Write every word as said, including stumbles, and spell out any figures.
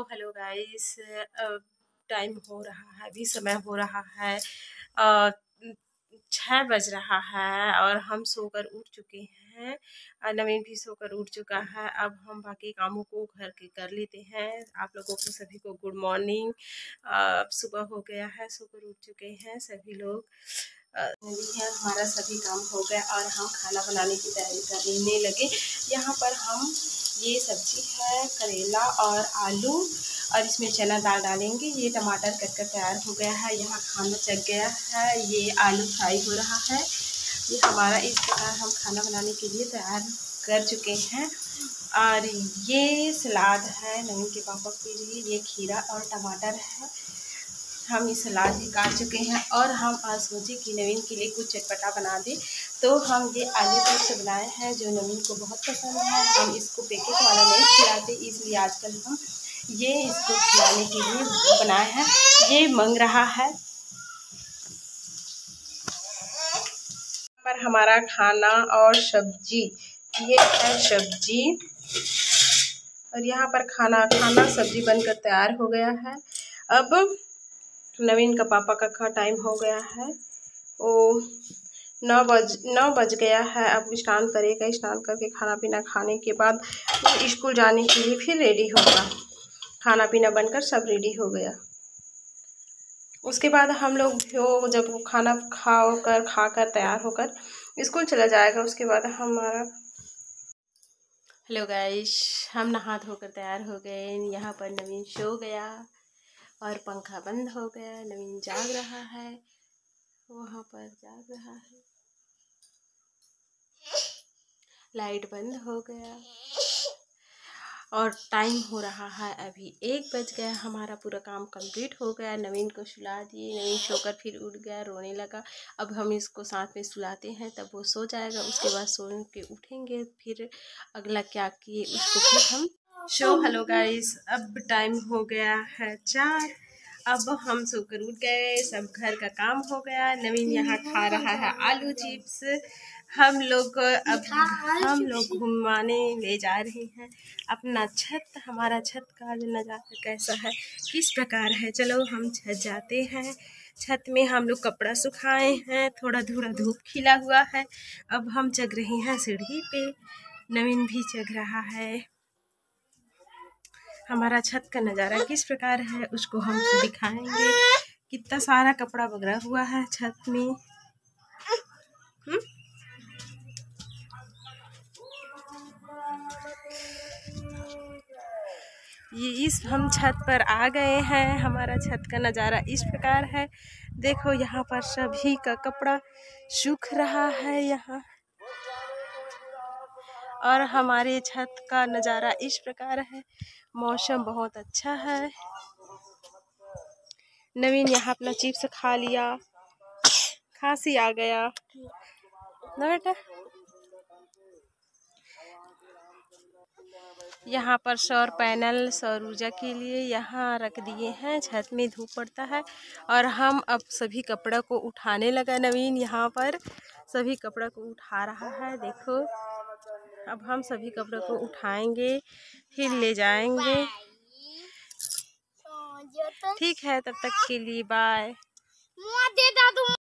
Hello guys, time हो रहा है, अभी समय हो रहा है छः बज रहा है और हम सोकर उठ चुके हैं। नवीन भी सोकर उठ चुका है। अब हम बाकी कामों को घर के कर लेते हैं। आप लोगों को सभी को गुड मॉर्निंग। सुबह हो गया है, सोकर उठ चुके हैं सभी लोग। है हमारा सभी काम हो गया और हम खाना बनाने की तैयारी करने लगे। यहाँ पर हम ये सब्जी है करेला और आलू और इसमें चना दाल डालेंगे। ये टमाटर कट कर तैयार हो गया है। यहाँ खाना चख गया है। ये आलू फ्राई हो रहा है। ये हमारा इस प्रकार हम खाना बनाने के लिए तैयार कर चुके हैं। और ये सलाद है नवीन के पापा के लिए। ये खीरा और टमाटर है। हम ये सलाद भी काट चुके हैं और हम आज सोचे कि नवीन के लिए कुछ चटपटा बना दें, तो हम ये आलू चिप्स बनाए हैं जो नवीन को बहुत पसंद है। हम इसको पैकेट वाला नहीं खिलाते, इसलिए आजकल हम ये इसको खिलाने के लिए बनाए हैं। ये मांग रहा है। पर हमारा खाना और सब्जी, ये है सब्जी और यहाँ पर खाना खाना सब्जी बनकर तैयार हो गया है। अब नवीन का पापा का खा टाइम हो गया है। वो नौ बज नौ बज गया है। अब स्नान करेगा। स्नान करके खाना पीना खाने के बाद स्कूल जाने के लिए फिर रेडी होगा। खाना पीना बनकर सब रेडी हो गया। उसके बाद हम लोग जो जब वो खाना खा कर खा कर तैयार होकर स्कूल चला जाएगा, उसके बाद हमारा हेलो गाइस, हम नहा धोकर तैयार हो गए। यहाँ पर नवीन सो गया और पंखा बंद हो गया। नवीन जाग रहा है, वहाँ पर जाग रहा है। लाइट बंद हो गया और टाइम हो रहा है अभी एक बज गया। हमारा पूरा काम कंप्लीट हो गया। नवीन को सुला दिए। नवीन सोकर फिर उठ गया, रोने लगा। अब हम इसको साथ में सुलाते हैं, तब वो सो जाएगा। उसके बाद सो के उठेंगे, फिर अगला क्या किए उसको फिर हम शो। हेलो गाइस, अब टाइम हो गया है चार। अब हम सोकर उठ गए। सब घर का काम हो गया। नवीन यहाँ खा रहा है आलू चिप्स। हम लोग अब हम लोग घुमाने ले जा रहे हैं अपना छत। हमारा छत का नज़ारा कैसा है, किस प्रकार है, चलो हम छत जाते हैं। छत में हम लोग कपड़ा सुखाए हैं। थोड़ा थोड़ा धूप खिला हुआ है। अब हम चढ़ रहे हैं सीढ़ी पे। नवीन भी चढ़ रहा है। हमारा छत का नज़ारा किस प्रकार है उसको हम दिखाएंगे। कितना सारा कपड़ा बगरा हुआ है छत में। हुँ? ये इस हम छत पर आ गए हैं। हमारा छत का नज़ारा इस प्रकार है। देखो यहाँ पर सभी का कपड़ा सूख रहा है यहाँ। और हमारे छत का नज़ारा इस प्रकार है। मौसम बहुत अच्छा है। नवीन यहाँ अपना चिप्स खा लिया। खांसी आ गया ना बेटा। यहाँ पर सौर पैनल सौर ऊर्जा के लिए यहाँ रख दिए हैं। छत में धूप पड़ता है और हम अब सभी कपड़ा को उठाने लगा। नवीन यहाँ पर सभी कपड़ा को उठा रहा है। देखो, अब हम सभी कपड़ों को उठाएंगे, फिर ले जाएंगे। ठीक है, तब तक के लिए बाय।